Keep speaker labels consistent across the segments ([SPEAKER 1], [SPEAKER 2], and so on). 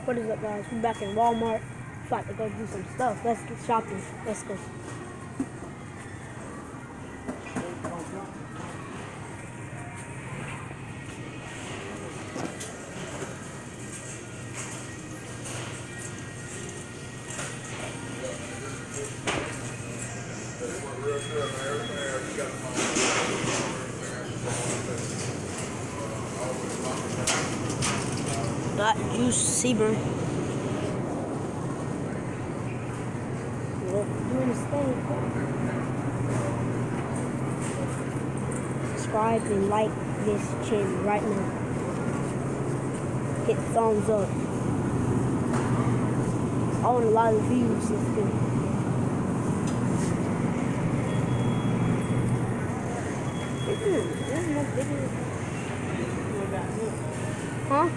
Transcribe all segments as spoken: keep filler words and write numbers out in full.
[SPEAKER 1] What is up, guys? We're back in Walmart. About to go do some stuff. Let's get shopping. Let's go. Got juice, Seaburn. Doing this thing. Subscribe and like this channel right now. Hit thumbs up. I want a lot of views this thing. There's no bigger. Huh?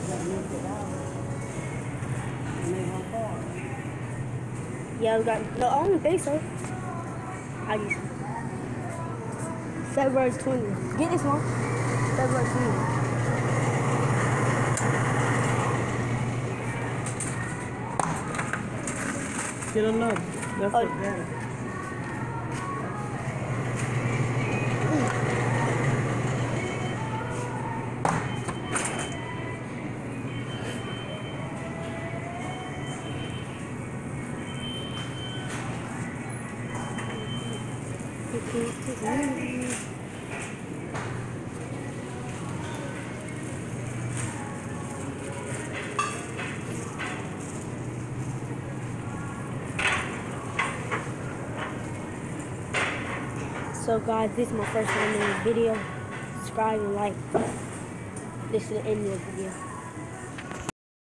[SPEAKER 1] Yeah, we got. No, I don't think so. I just. February twentieth. Get this one. February twentieth.
[SPEAKER 2] Get another. That's
[SPEAKER 1] oh.
[SPEAKER 2] it. Yeah.
[SPEAKER 1] So guys, this is my first time in this video. Subscribe and like. This is the end of the video.